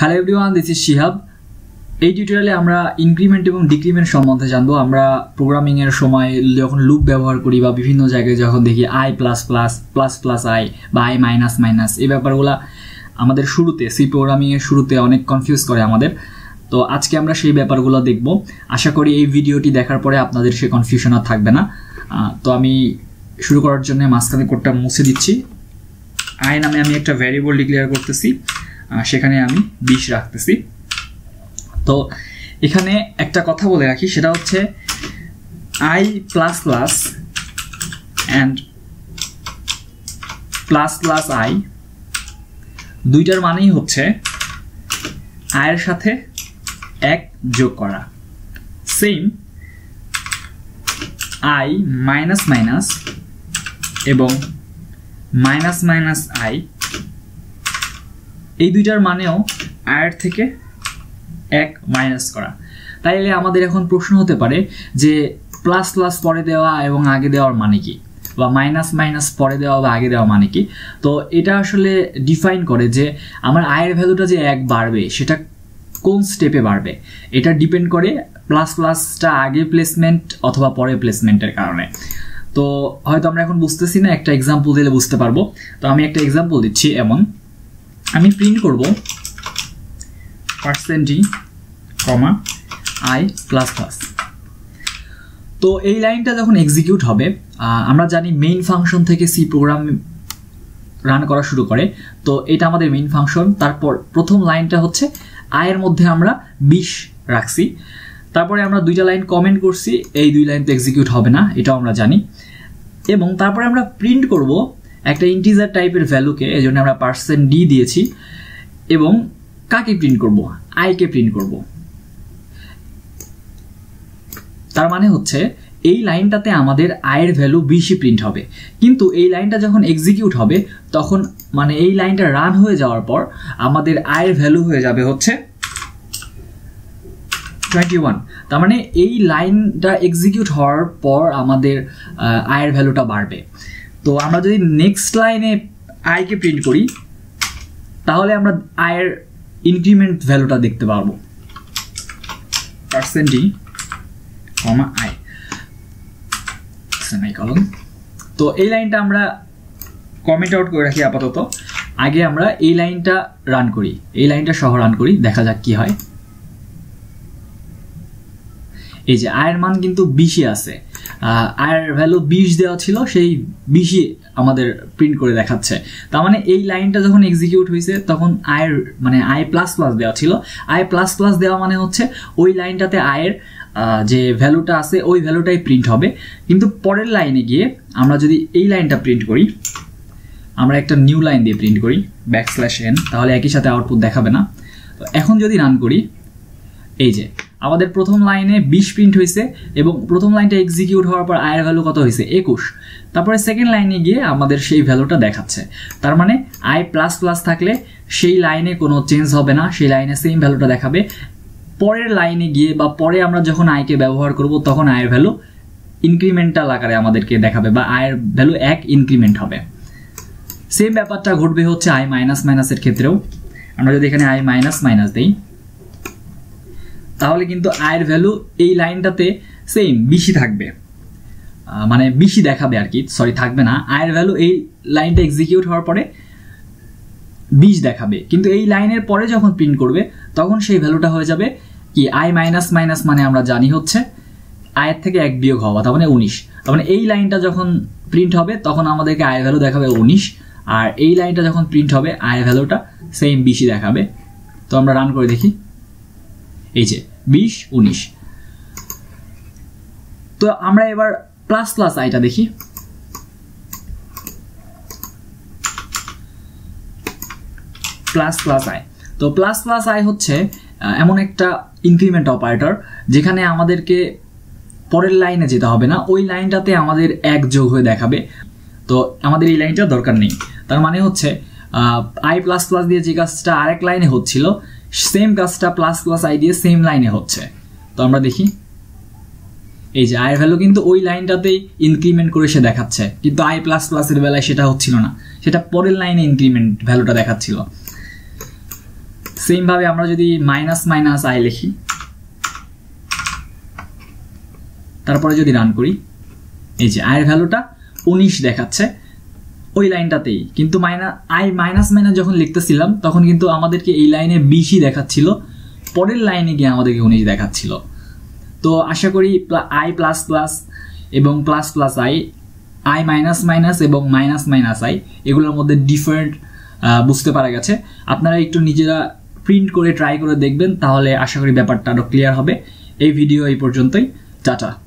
Hello everyone, this is Shihab. এই টিউটোরিয়ালে আমরা ইনক্রিমেন্ট এবং ডিক্রিমেন্ট সম্বন্ধে জানবো। আমরা প্রোগ্রামিং এর সময় যখন লুপ ব্যবহার করি বা বিভিন্ন জায়গায় যখন দেখি i plus plus plus plus i বা আই মাইনাস মাইনাস, এই ব্যাপারগুলো আমাদের শুরুতে সি প্রোগ্রামিং এর শুরুতে অনেক কনফিউজ করে আমাদের। তো আজকে আমরা সেই ব্যাপারগুলো দেখব। আশা করি এই ভিডিওটি দেখার পরে আপনাদের সে কনফিউশন আর থাকবে না। তো আমি শুরু করার জন্য মাঝখানে কোডটা মুছে দিচ্ছি। আই নামে আমি একটা ভ্যারিয়েবল ডিক্লেয়ার করতেছি, সেখানে আমি 20 রাখতেছি। তো এখানে একটা কথা বলে রাখি, সেটা হচ্ছে i plus plus and plus plus i দুইটার মানেই হচ্ছে আয়ের সাথে 1 যোগ করা। সেম আই মাইনাস মাইনাস এবং মাইনাস মাইনাস আই, এই দুইটার মানেও আয়ের থেকে 1 মাইনাস করা। তাইলে আমাদের এখন প্রশ্ন হতে পারে যে প্লাস প্লাস পরে দেওয়া এবং আগে দেওয়ার মানে কি, বা মাইনাস মাইনাস পরে দেওয়া বা আগে দেওয়া মানে কি। তো এটা আসলে ডিফাইন করে যে আমার আয়ের ভ্যালুটা যে 1 বাড়বে সেটা কোন স্টেপে বাড়বে। এটা ডিপেন্ড করে প্লাস প্লাসটা আগে প্লেসমেন্ট অথবা পরে প্লেসমেন্টের কারণে। তো হয়তো আমরা এখন বুঝতেছি না, একটা এক্সাম্পল দিলে বুঝতে পারবো। তো আমি একটা এক্সাম্পল দিচ্ছি। এমন আমি প্রিন্ট করব %d, i প্লাস প্লাস। তো এই লাইনটা যখন এক্সিকিউট হবে, আমরা জানি মেইন ফাংশন থেকে সি প্রোগ্রাম রান করা শুরু করে। তো এটা আমাদের মেইন ফাংশন। তারপর প্রথম লাইনটা হচ্ছে আয়ের মধ্যে আমরা 20 রাখছি। তারপরে আমরা দুইটা লাইন কমেন্ট করছি, এই 2 লাইন তো এক্সিকিউট হবে না, এটাও আমরা জানি। এবং তারপরে আমরা প্রিন্ট করব একটা ইন্টিজার টাইপের ভ্যালুকে, এই জন্য আমরা %d দিয়েছি। এবং কাকে প্রিন্ট করব? আইকে প্রিন্ট করব। তার মানে হচ্ছে এই লাইনটাতে আমাদের আয়ের ভ্যালু 20 প্রিন্ট হবে, কিন্তু এই লাইনটা যখন এক্সিকিউট হবে তখন মানে এই লাইনটা রান হয়ে যাওয়ার পর আমাদের আয়ের ভ্যালু হয়ে যাবে হচ্ছে 21। তার মানে এই লাইনটা এক্সিকিউট হওয়ার পর আমাদের আয়ের ভ্যালুটা বাড়বে। তো আমরা যদি নেক্সট লাইনে আইকে প্রিন্ট করি তাহলে আমরা আয়ের ইনক্রিমেন্ট ভ্যালুটা দেখতে পারবো, %d, i সেমিকোলন। তো এই লাইনটা আমরা কমেন্ট আউট করে রাখি আপাতত। আগে আমরা এই লাইনটা রান করি, এই লাইনটা সহ রান করি, দেখা যাক কি হয়। এই যে আয়ের মান কিন্তু 20 আছে, আয়ের ভ্যালু 20 দেওয়া ছিল, সেই 20 আমাদের প্রিন্ট করে দেখাচ্ছে। তার মানে এই লাইনটা যখন এক্সিকিউট হয়েছে তখন আয়ের মানে আই প্লাস প্লাস দেওয়া ছিল। আই প্লাস প্লাস দেওয়া মানে হচ্ছে ওই লাইনটাতে আয়ের যে ভ্যালুটা আছে ওই ভ্যালুটাই প্রিন্ট হবে। কিন্তু পরের লাইনে গিয়ে আমরা যদি এই লাইনটা প্রিন্ট করি, আমরা একটা নিউ লাইন দিয়ে প্রিন্ট করি \n, তাহলে একই সাথে আউটপুট দেখাবে না। তো এখন যদি রান করি, এই যে আমাদের প্রথম লাইনে 20 প্রিন্ট হয়েছে এবং প্রথম লাইনটা এক্সিকিউট হওয়ার পর আয়ের ভ্যালু কত হয়েছে? 21। তারপরে সেকেন্ড লাইনে গিয়ে আমাদের সেই ভ্যালুটা দেখাচ্ছে। তার মানে আই প্লাস প্লাস থাকলে সেই লাইনে কোনো চেঞ্জ হবে না, সেই লাইনে সেম ভ্যালুটা দেখাবে। পরের লাইনে গিয়ে বা পরে আমরা যখন আইকে ব্যবহার করব তখন আয়ের ভ্যালু ইনক্রিমেন্টাল আকারে আমাদেরকে দেখাবে, বা আয়ের ভ্যালু 1 ইনক্রিমেন্ট হবে। সেম ব্যাপারটা ঘটবে হচ্ছে আই মাইনাস মাইনাসের ক্ষেত্রেও। আমরা যদি এখানে আই মাইনাস মাইনাস দিই তাহলে কিন্তু আয়ের ভ্যালু এই লাইনটাতে সেম 20 থাকবে, মানে 20 দেখাবে আর কি, সরি থাকবে না। আয়ের ভ্যালু এই লাইনটা এক্সিকিউট হওয়ার পরে 20 দেখাবে, কিন্তু এই লাইনের পরে যখন প্রিন্ট করবে তখন সেই ভ্যালুটা হয়ে যাবে কি, আই মাইনাস মাইনাস মানে আমরা জানি হচ্ছে আয়ের থেকে 1 বিয়োগ হওয়া, তার মানে 19। তার মানে এই লাইনটা যখন প্রিন্ট হবে তখন আমাদেরকে আয়ের ভ্যালু দেখাবে 19, আর এই লাইনটা যখন প্রিন্ট হবে আয়ের ভ্যালুটা সেম 20 দেখাবে। তো আমরা রান করে দেখি, এই যে 20, 19। তো আমরা এবার প্লাস প্লাস আইটা দেখি। প্লাস প্লাস আই, তো প্লাস প্লাস আই হচ্ছে এমন একটা ইনক্রিমেন্ট অপারেটর যেখানে আমাদেরকে পরের লাইনে যেতে হবে না, ওই লাইনটাতে আমাদের 1 যোগ হয়ে দেখাবে। তো আমাদের এই লাইনটা দরকার নেই। তার মানে হচ্ছে আই প্লাস প্লাস দিয়ে যে কাজটা আরেক লাইনে হচ্ছিল সেম কাজটা প্লাস প্লাস আই দিয়ে সেম লাইনে হচ্ছে। তো আমরা দেখি, এই যে আয়ের ভ্যালু কিন্তু ওই লাইনটাতেই ইনক্রিমেন্ট করে সে দেখাচ্ছে, কিন্তু আই প্লাস প্লাসের বেলায় সেটা হচ্ছিল না, সেটা পরের লাইনে ইনক্রিমেন্ট ভ্যালুটা দেখাচ্ছিল। সেম ভাবে আমরা যদি মাইনাস মাইনাস আই লিখি, তারপরে যদি রান করি, এই যে আয়ের ভ্যালুটা 19 দেখাচ্ছে ওই লাইনটাতেই, কিন্তু আই মাইনাস মাইনাস যখন লিখতেছিলাম তখন কিন্তু আমাদেরকে এই লাইনে 20ই দেখাচ্ছিল, পরের লাইনে গিয়ে আমাদেরকে 19 দেখাচ্ছিল। তো আশা করি আই প্লাস প্লাস এবং plus plus i minus minus এবং মাইনাস মাইনাস আই এগুলোর মধ্যে ডিফারেন্ট বুঝতে পারা গেছে। আপনারা একটু নিজেরা প্রিন্ট করে ট্রাই করে দেখবেন, তাহলে আশা করি ব্যাপারটা আরো ক্লিয়ার হবে। এই ভিডিও এই পর্যন্তই, টাটা।